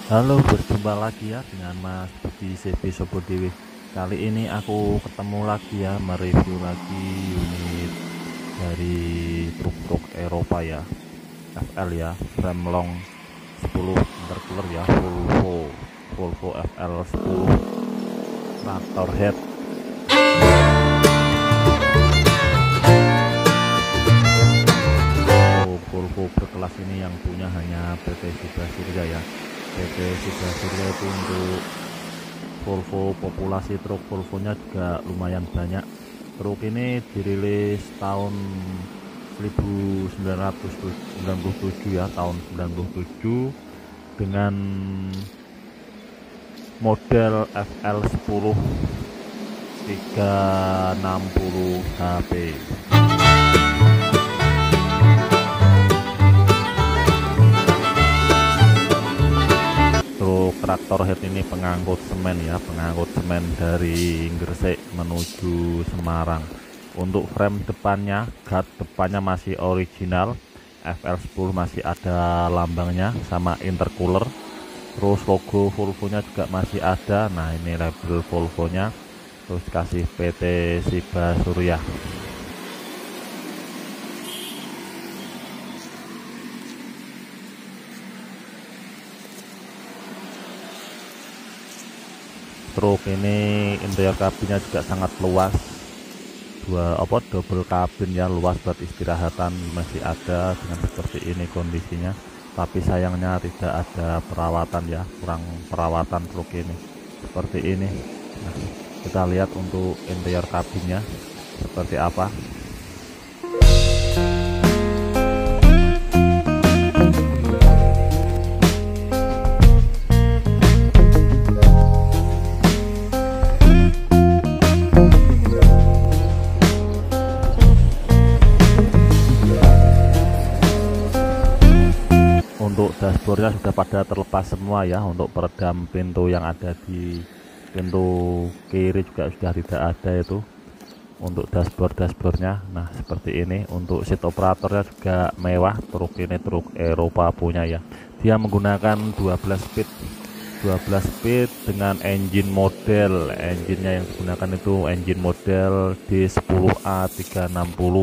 Halo, berjumpa lagi ya dengan Mas Budi CB Sobo Dewi. Kali ini aku ketemu lagi ya, mereview lagi unit dari truk-truk Eropa ya, FL ya, frame long 10 intercooler ya, Volvo FL 10 tractor head. Volvo berkelas ini yang punya hanya PT Siba Surya ya. PT Siba Surya itu untuk Volvo, populasi truk Volvonya juga lumayan banyak. Truk ini dirilis tahun 1997 ya, tahun 97 dengan model FL10 360 HP. Truk traktor head ini pengangkut semen ya, pengangkut semen dari Gresik menuju Semarang. Untuk frame depannya, guard depannya masih original, FL10 masih ada lambangnya sama intercooler. Terus logo Volvonya juga masih ada. Nah, ini label Volvonya. Terus kasih PT Siba Surya. Truk ini interior kabinnya juga sangat luas, double kabin ya, luas buat istirahatan masih ada dengan seperti ini kondisinya. Tapi sayangnya tidak ada perawatan ya, kurang perawatan truk ini seperti ini. Nah, kita lihat untuk interior kabinnya seperti apa. Untuk dashboardnya sudah pada terlepas semua ya. Untuk peredam pintu yang ada di pintu kiri juga sudah tidak ada itu untuk dashboardnya. Nah, seperti ini. Untuk seat operatornya juga mewah. Truk ini truk Eropa punya ya. Dia menggunakan 12 speed dengan engine yang digunakan itu engine model D10A 360.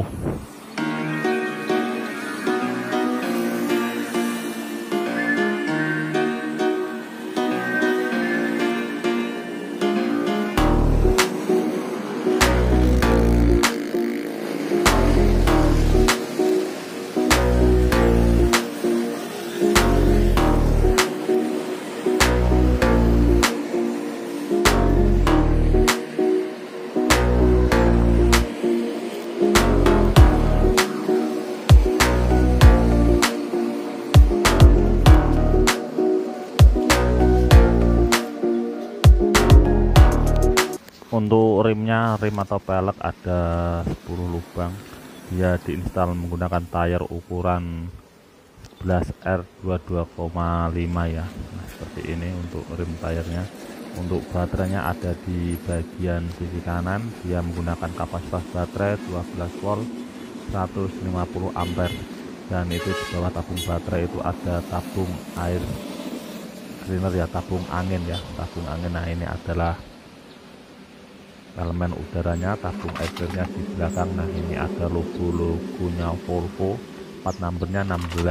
Untuk rimnya, rim atau pelek ada 10 lubang. Dia diinstal menggunakan tire ukuran 11R 22,5 ya. Nah, seperti ini untuk rim tire-nya. Untuk baterainya ada di bagian sisi kanan. Dia menggunakan kapasitas baterai 12 volt 150 ampere. Dan itu di bawah tabung baterai itu ada tabung air cleaner ya, tabung angin ya, tabung angin. Nah, ini adalah elemen udaranya, tabung airnya di belakang. Nah, ini ada logonya Volvo, plat numbernya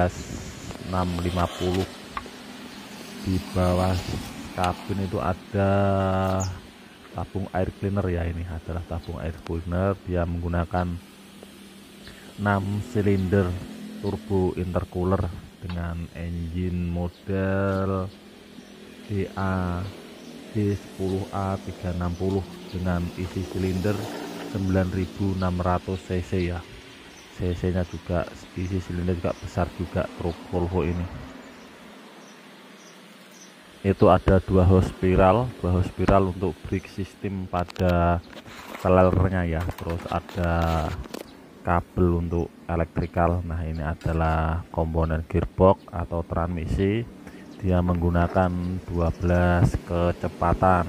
16650. Di bawah kabin itu ada tabung air cleaner ya, ini adalah tabung air cleaner. Dia menggunakan 6 silinder turbo intercooler dengan engine model D10A 360 dengan isi silinder 9600 cc ya. cc nya juga, isi silinder juga besar juga truk Volvo ini. Itu ada dua hose spiral untuk brake system pada selernya ya. Terus ada kabel untuk elektrikal. Nah, ini adalah komponen gearbox atau transmisi. Dia menggunakan 12 kecepatan.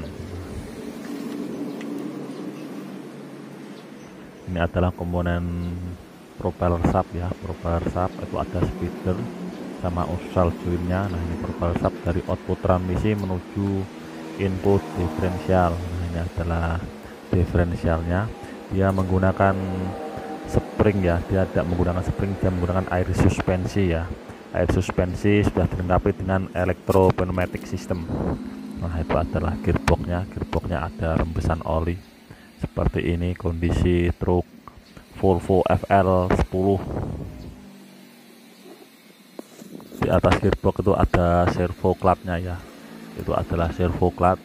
Ini adalah komponen propeller shaft ya, propeller shaft itu ada speeder sama usual joinnya. Nah ini verbal sub dari output transmisi menuju input diferensial. Nah ini adalah diferensialnya, dia menggunakan spring ya, dia tidak menggunakan spring, dia menggunakan air suspensi ya. Air suspensi sudah dilengkapi dengan electropneumatic system. Nah itu adalah gearboxnya, gearboxnya ada rembesan oli. Seperti ini kondisi truk Volvo FL10. Di atas gearbox itu ada servo clutch-nya ya, itu adalah servo clutch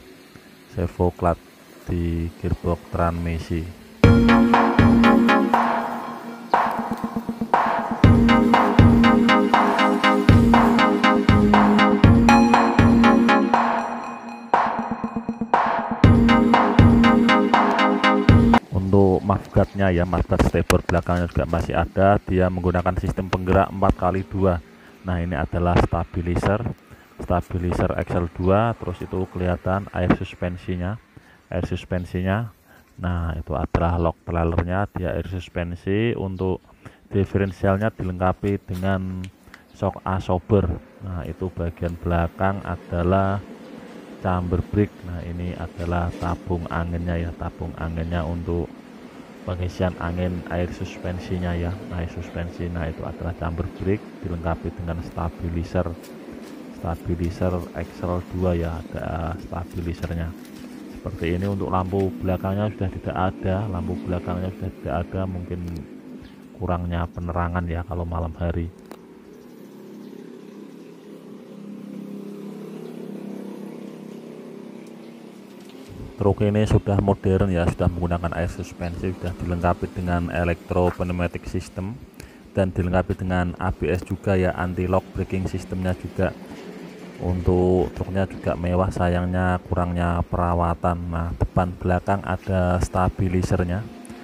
di gearbox transmisi. Untuk mudguardnya ya, mudguard stepper belakangnya juga masih ada, dia menggunakan sistem penggerak 4x2. Nah ini adalah stabilizer XL2, terus itu kelihatan air suspensinya. Nah itu adalah lock trailernya, dia air suspensi. Untuk diferensialnya dilengkapi dengan shock absorber. Nah itu bagian belakang adalah chamber brake. Nah ini adalah tabung anginnya ya, tabung anginnya untuk pengisian angin air suspensinya ya, air suspensi. Nah itu adalah chamber brake, dilengkapi dengan stabilizer XL2 ya, ada stabilizernya seperti ini. Untuk lampu belakangnya sudah tidak ada, mungkin kurangnya penerangan ya kalau malam hari. Truk ini sudah modern ya, sudah menggunakan air suspensi, sudah dilengkapi dengan electropneumatic system dan dilengkapi dengan ABS juga ya, anti lock braking sistemnya juga. Untuk truknya juga mewah, sayangnya kurangnya perawatan. Nah depan belakang ada stabilizernya,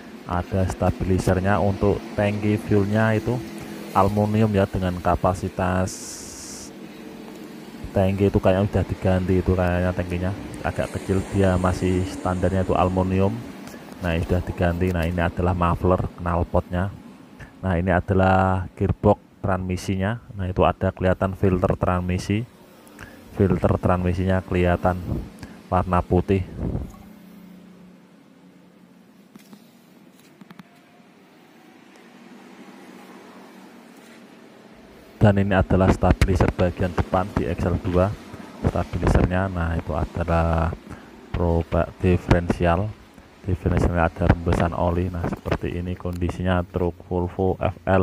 untuk tangki fuelnya itu aluminium ya, dengan kapasitas tangki itu kayaknya udah diganti, itu kayaknya tangkinya agak kecil, dia masih standarnya itu aluminium. Nah ini sudah diganti. Nah ini adalah muffler knalpotnya. Nah ini adalah gearbox transmisinya. Nah itu ada kelihatan filter transmisinya kelihatan warna putih. Dan ini adalah stabilizer bagian depan di XL2 stabilizernya. Nah itu adalah diferensialnya ada rembesan oli. Nah seperti ini kondisinya truk Volvo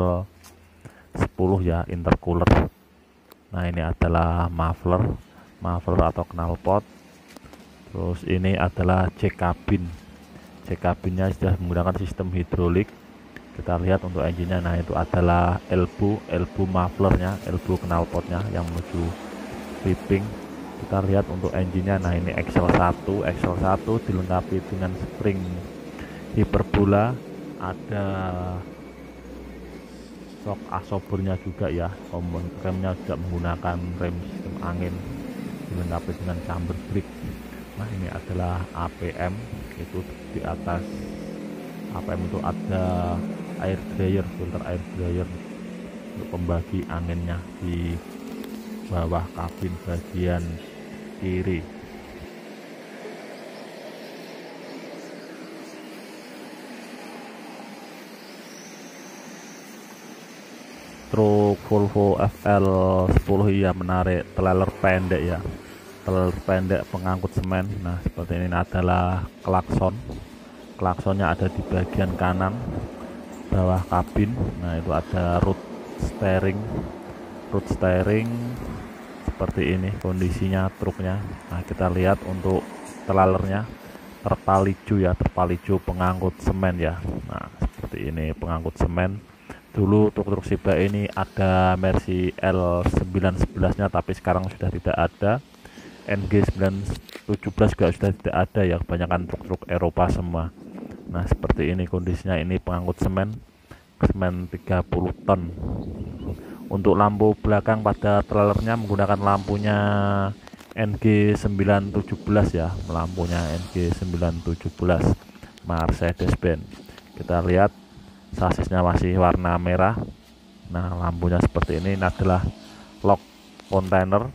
FL10 ya, intercooler. Nah ini adalah muffler atau knalpot. Terus ini adalah cek kabinnya sudah menggunakan sistem hidrolik. Kita lihat untuk engine-nya. Nah itu adalah elbow mufflernya, elbow knalpotnya yang menuju piping. Kita lihat untuk engine-nya. Nah ini XL1 dilengkapi dengan spring hiperbola, ada shock absorbernya juga ya, remnya juga menggunakan rem sistem angin, dilengkapi dengan chamber brake. Nah ini adalah APM, itu di atas APM itu ada air dryer, filter air dryer untuk pembagi anginnya di bawah kabin bagian kiri. Truk Volvo FL10 ya, menarik trailer pendek ya, pengangkut semen. Nah seperti ini adalah klaksonnya ada di bagian kanan bawah kabin. Nah itu ada root steering seperti ini kondisinya truknya. Nah kita lihat untuk trailernya terpal hijau pengangkut semen ya. Nah seperti ini pengangkut semen. Dulu truk Shiba ini ada Mercy L911 nya, tapi sekarang sudah tidak ada. NG917 juga sudah tidak ada ya, kebanyakan truk-truk Eropa semua. Nah seperti ini kondisinya, ini pengangkut semen 30 ton. Untuk lampu belakang pada trailernya menggunakan lampunya NG917 ya, lampunya NG917 Mercedes-Benz. Kita lihat sasisnya masih warna merah. Nah lampunya seperti ini adalah lock kontainer.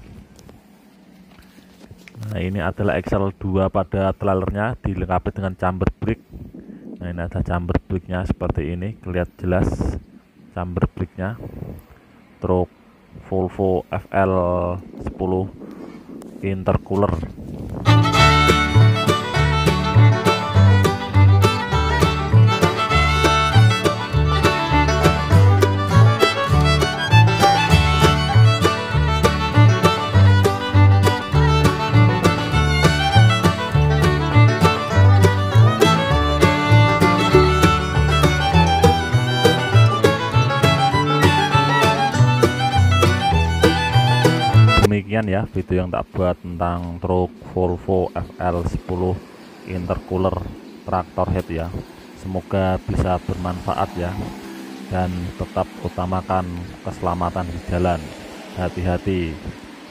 Nah, ini adalah XL2 pada trailernya, dilengkapi dengan chamber brake. Nah, ini ada chamber brake-nya seperti ini, kelihatan jelas chamber brake-nya. Truk Volvo FL10 intercooler. Demikian ya video yang tak buat tentang truk Volvo FL10 intercooler traktor head ya. Semoga bisa bermanfaat ya, dan tetap utamakan keselamatan di jalan. Hati-hati,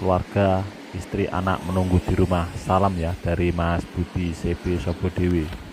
keluarga, istri, anak menunggu di rumah. Salam ya dari Mas Budi CB Sobodewi.